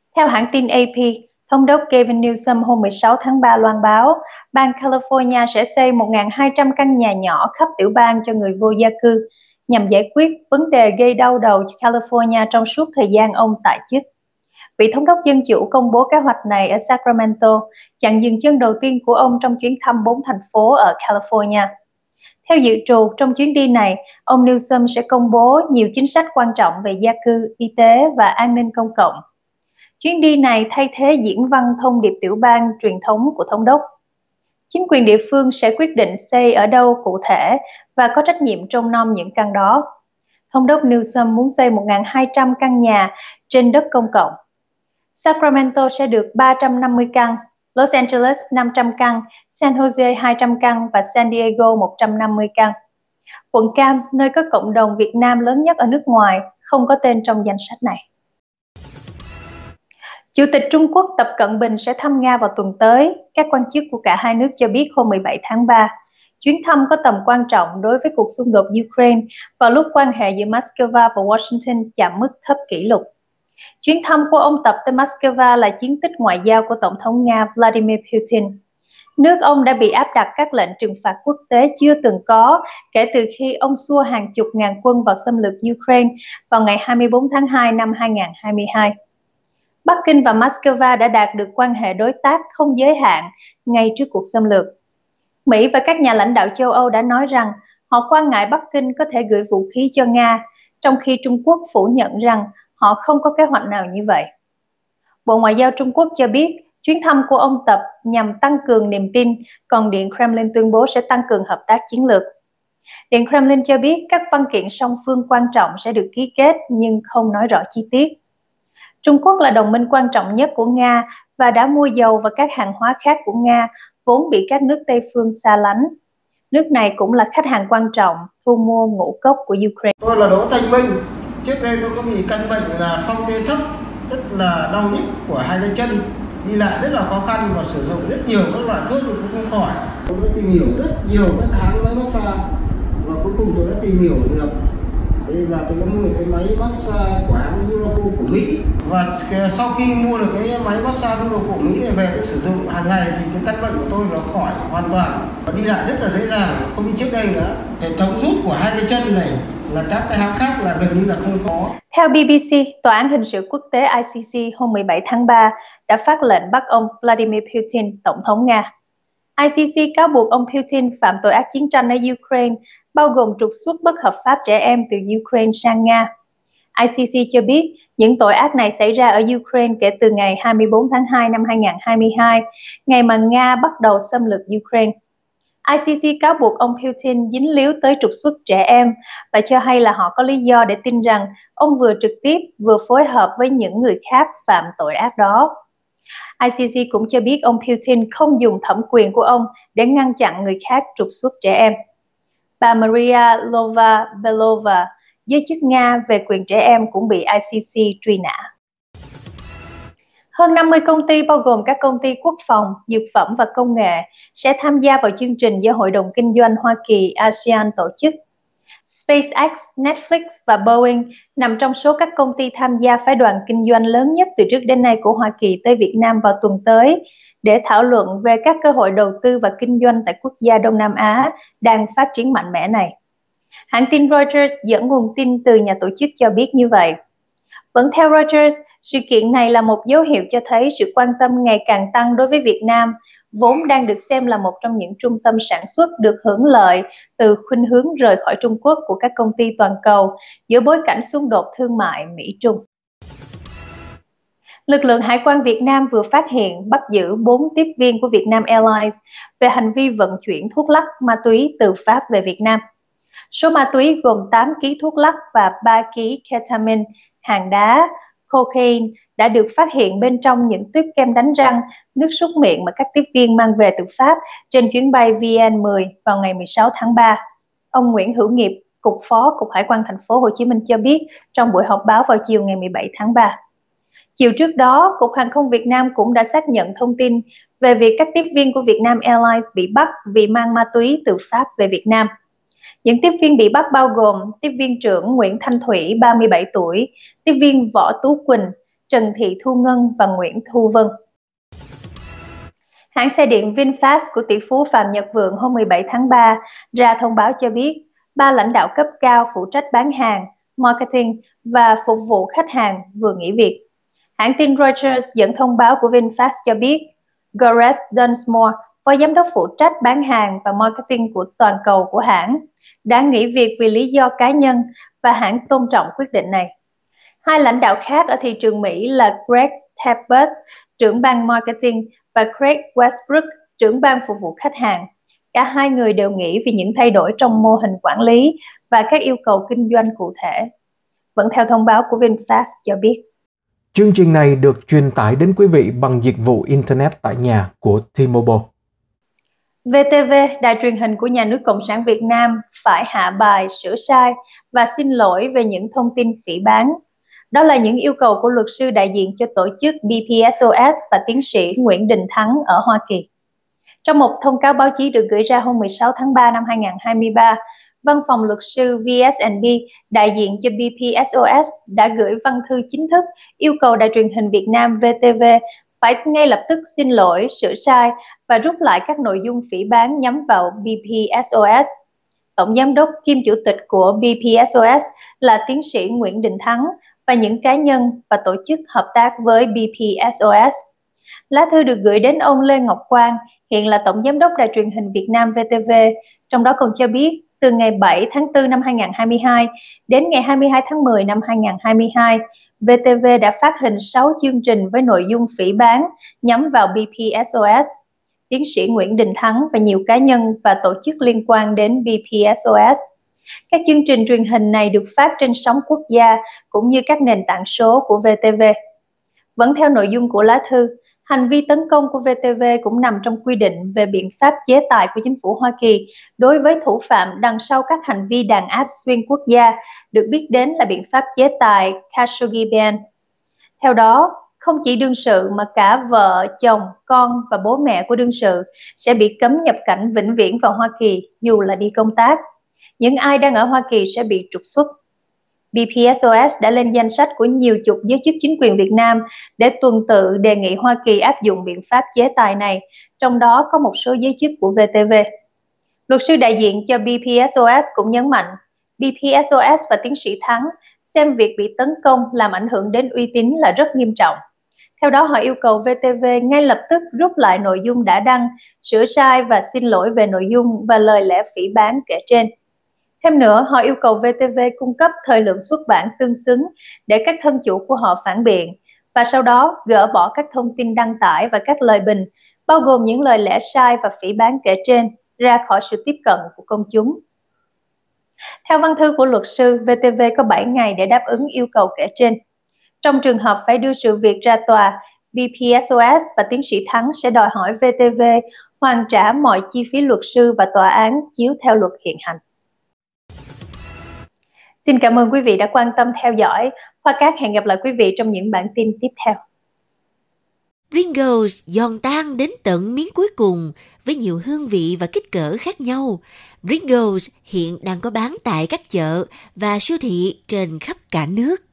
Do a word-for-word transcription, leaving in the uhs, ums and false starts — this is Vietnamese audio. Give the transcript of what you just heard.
Theo hãng tin A P, Thống đốc Gavin Newsom hôm mười sáu tháng ba loan báo, bang California sẽ xây một nghìn hai trăm căn nhà nhỏ khắp tiểu bang cho người vô gia cư, nhằm giải quyết vấn đề gây đau đầu cho California trong suốt thời gian ông tại chức. Vị thống đốc Dân Chủ công bố kế hoạch này ở Sacramento, chặng dừng chân đầu tiên của ông trong chuyến thăm bốn thành phố ở California. Theo dự trù, trong chuyến đi này, ông Newsom sẽ công bố nhiều chính sách quan trọng về gia cư, y tế và an ninh công cộng. Chuyến đi này thay thế diễn văn thông điệp tiểu bang truyền thống của thống đốc. Chính quyền địa phương sẽ quyết định xây ở đâu cụ thể và có trách nhiệm trông nom những căn đó. Thống đốc Newsom muốn xây một nghìn hai trăm căn nhà trên đất công cộng. Sacramento sẽ được ba trăm năm mươi căn, Los Angeles năm trăm căn, San Jose hai trăm căn và San Diego một trăm năm mươi căn. Quận Cam, nơi có cộng đồng Việt Nam lớn nhất ở nước ngoài, không có tên trong danh sách này. Chủ tịch Trung Quốc Tập Cận Bình sẽ thăm Nga vào tuần tới, các quan chức của cả hai nước cho biết hôm mười bảy tháng ba. Chuyến thăm có tầm quan trọng đối với cuộc xung đột Ukraine vào lúc quan hệ giữa Moscow và Washington chạm mức thấp kỷ lục. Chuyến thăm của ông Tập tới Moscow là chiến tích ngoại giao của Tổng thống Nga Vladimir Putin. Nước ông đã bị áp đặt các lệnh trừng phạt quốc tế chưa từng có kể từ khi ông xua hàng chục ngàn quân vào xâm lược Ukraine vào ngày hai mươi tư tháng hai năm hai nghìn không trăm hai mươi hai. Bắc Kinh và Moscow đã đạt được quan hệ đối tác không giới hạn ngay trước cuộc xâm lược. Mỹ và các nhà lãnh đạo châu Âu đã nói rằng họ quan ngại Bắc Kinh có thể gửi vũ khí cho Nga, trong khi Trung Quốc phủ nhận rằng họ không có kế hoạch nào như vậy. Bộ Ngoại giao Trung Quốc cho biết chuyến thăm của ông Tập nhằm tăng cường niềm tin, còn Điện Kremlin tuyên bố sẽ tăng cường hợp tác chiến lược. Điện Kremlin cho biết các văn kiện song phương quan trọng sẽ được ký kết nhưng không nói rõ chi tiết. Trung Quốc là đồng minh quan trọng nhất của Nga và đã mua dầu và các hàng hóa khác của Nga vốn bị các nước Tây phương xa lánh. Nước này cũng là khách hàng quan trọng thu mua ngũ cốc của Ukraine. Tôi là Đỗ Thanh Minh. Trước đây tôi có bị căn bệnh là phong tê thấp, rất là đau nhức của hai tay chân, đi lại rất là khó khăn và sử dụng rất nhiều các loại thuốc thì cũng không khỏi. Tôi đã tìm hiểu rất nhiều các hãng máy massage và cuối cùng tôi đã tìm hiểu được đây là tôi đã mua được cái máy massage của hãng Miracle của Mỹ, và sau khi mua được cái máy massage Miracle của Mỹ này về để sử dụng hàng ngày thì cái căn bệnh của tôi nó khỏi hoàn toàn và đi lại rất là dễ dàng, không như trước đây nữa. Hệ thống rút của hai cái chân này là các cái hãng khác là gần như là không có. Theo B B C, Tòa án Hình sự Quốc tế I C C hôm mười bảy tháng ba đã phát lệnh bắt ông Vladimir Putin, Tổng thống Nga. I C C cáo buộc ông Putin phạm tội ác chiến tranh ở Ukraine, bao gồm trục xuất bất hợp pháp trẻ em từ Ukraine sang Nga. I C C cho biết những tội ác này xảy ra ở Ukraine kể từ ngày hai mươi tư tháng hai năm hai nghìn không trăm hai mươi hai, ngày mà Nga bắt đầu xâm lược Ukraine. I C C cáo buộc ông Putin dính líu tới trục xuất trẻ em và cho hay là họ có lý do để tin rằng ông vừa trực tiếp vừa phối hợp với những người khác phạm tội ác đó. I C C cũng cho biết ông Putin không dùng thẩm quyền của ông để ngăn chặn người khác trục xuất trẻ em. Bà Maria Lvova-Belova, giới chức Nga về quyền trẻ em cũng bị I C C truy nã. Hơn năm mươi công ty bao gồm các công ty quốc phòng, dược phẩm và công nghệ sẽ tham gia vào chương trình do Hội đồng Kinh doanh Hoa Kỳ A S E A N tổ chức. SpaceX, Netflix và Boeing nằm trong số các công ty tham gia phái đoàn kinh doanh lớn nhất từ trước đến nay của Hoa Kỳ tới Việt Nam vào tuần tới để thảo luận về các cơ hội đầu tư và kinh doanh tại quốc gia Đông Nam Á đang phát triển mạnh mẽ này. Hãng tin Reuters dẫn nguồn tin từ nhà tổ chức cho biết như vậy. Vẫn theo Reuters, sự kiện này là một dấu hiệu cho thấy sự quan tâm ngày càng tăng đối với Việt Nam, vốn đang được xem là một trong những trung tâm sản xuất được hưởng lợi từ khuynh hướng rời khỏi Trung Quốc của các công ty toàn cầu giữa bối cảnh xung đột thương mại Mỹ-Trung. Lực lượng Hải quan Việt Nam vừa phát hiện bắt giữ bốn tiếp viên của Vietnam Airlines về hành vi vận chuyển thuốc lắc ma túy từ Pháp về Việt Nam. Số ma túy gồm tám ki lô gam thuốc lắc và ba ki lô gam ketamine, hàng đá, cocaine đã được phát hiện bên trong những tuyếp kem đánh răng, nước súc miệng mà các tiếp viên mang về từ Pháp trên chuyến bay V N mười vào ngày mười sáu tháng ba. Ông Nguyễn Hữu Nghiệp, Cục Phó Cục Hải quan Thành phố Hồ Chí Minh cho biết trong buổi họp báo vào chiều ngày mười bảy tháng ba. Chiều trước đó, Cục Hàng không Việt Nam cũng đã xác nhận thông tin về việc các tiếp viên của Vietnam Airlines bị bắt vì mang ma túy từ Pháp về Việt Nam. Những tiếp viên bị bắt bao gồm tiếp viên trưởng Nguyễn Thanh Thủy, ba mươi bảy tuổi, tiếp viên Võ Tú Quỳnh, Trần Thị Thu Ngân và Nguyễn Thu Vân. Hãng xe điện VinFast của tỷ phú Phạm Nhật Vượng hôm mười bảy tháng ba ra thông báo cho biết ba lãnh đạo cấp cao phụ trách bán hàng, marketing và phục vụ khách hàng vừa nghỉ việc. Hãng tin Reuters dẫn thông báo của VinFast cho biết Gareth Dunsmore, phó giám đốc phụ trách bán hàng và marketing của toàn cầu của hãng, đã nghỉ việc vì lý do cá nhân và hãng tôn trọng quyết định này. Hai lãnh đạo khác ở thị trường Mỹ là Greg Tepper, trưởng ban marketing, và Craig Westbrook, trưởng ban phục vụ khách hàng. Cả hai người đều nghỉ vì những thay đổi trong mô hình quản lý và các yêu cầu kinh doanh cụ thể. Vẫn theo thông báo của VinFast cho biết. Chương trình này được truyền tải đến quý vị bằng dịch vụ Internet tại nhà của T-Mobile. vê tê vê, đài truyền hình của Nhà nước Cộng sản Việt Nam, phải hạ bài, sửa sai và xin lỗi về những thông tin phỉ báng. Đó là những yêu cầu của luật sư đại diện cho tổ chức bê pê ét o ét và tiến sĩ Nguyễn Đình Thắng ở Hoa Kỳ. Trong một thông cáo báo chí được gửi ra hôm mười sáu tháng ba năm hai nghìn không trăm hai mươi ba, Văn phòng luật sư vê ét and pê đại diện cho bê pê ét o ét đã gửi văn thư chính thức yêu cầu đài truyền hình Việt Nam vê tê vê phải ngay lập tức xin lỗi, sửa sai và rút lại các nội dung phỉ báng nhắm vào bê pê ét o ét. Tổng giám đốc kiêm chủ tịch của bê pê ét o ét là tiến sĩ Nguyễn Đình Thắng và những cá nhân và tổ chức hợp tác với bê pê ét o ét. Lá thư được gửi đến ông Lê Ngọc Quang, hiện là Tổng giám đốc đài truyền hình Việt Nam vê tê vê, trong đó còn cho biết từ ngày bảy tháng tư năm hai nghìn không trăm hai mươi hai đến ngày hai mươi hai tháng mười năm hai nghìn không trăm hai mươi hai, vê tê vê đã phát hình sáu chương trình với nội dung phỉ báng nhắm vào bê pê ét o ét. Tiến sĩ Nguyễn Đình Thắng và nhiều cá nhân và tổ chức liên quan đến bê pê ét o ét. Các chương trình truyền hình này được phát trên sóng quốc gia cũng như các nền tảng số của vê tê vê. Vẫn theo nội dung của lá thư, hành vi tấn công của vê tê vê cũng nằm trong quy định về biện pháp chế tài của chính phủ Hoa Kỳ đối với thủ phạm đằng sau các hành vi đàn áp xuyên quốc gia, được biết đến là biện pháp chế tài Khashoggi Ban. Theo đó, không chỉ đương sự mà cả vợ, chồng, con và bố mẹ của đương sự sẽ bị cấm nhập cảnh vĩnh viễn vào Hoa Kỳ dù là đi công tác. Những ai đang ở Hoa Kỳ sẽ bị trục xuất. bê pê ét o ét đã lên danh sách của nhiều chục giới chức chính quyền Việt Nam để tuần tự đề nghị Hoa Kỳ áp dụng biện pháp chế tài này, trong đó có một số giới chức của vê tê vê. Luật sư đại diện cho bê pê ét o ét cũng nhấn mạnh, bê pê ét o ét và tiến sĩ Thắng xem việc bị tấn công làm ảnh hưởng đến uy tín là rất nghiêm trọng. Theo đó, họ yêu cầu vê tê vê ngay lập tức rút lại nội dung đã đăng, sửa sai và xin lỗi về nội dung và lời lẽ phỉ báng kể trên. Thêm nữa, họ yêu cầu vê tê vê cung cấp thời lượng xuất bản tương xứng để các thân chủ của họ phản biện và sau đó gỡ bỏ các thông tin đăng tải và các lời bình, bao gồm những lời lẽ sai và phỉ báng kể trên, ra khỏi sự tiếp cận của công chúng. Theo văn thư của luật sư, vê tê vê có bảy ngày để đáp ứng yêu cầu kể trên. Trong trường hợp phải đưa sự việc ra tòa, bê pê ét o ét và tiến sĩ Thắng sẽ đòi hỏi vê tê vê hoàn trả mọi chi phí luật sư và tòa án chiếu theo luật hiện hành. Xin cảm ơn quý vị đã quan tâm theo dõi. Hoa Cát hẹn gặp lại quý vị trong những bản tin tiếp theo. Pringles giòn tan đến tận miếng cuối cùng với nhiều hương vị và kích cỡ khác nhau. Pringles hiện đang có bán tại các chợ và siêu thị trên khắp cả nước.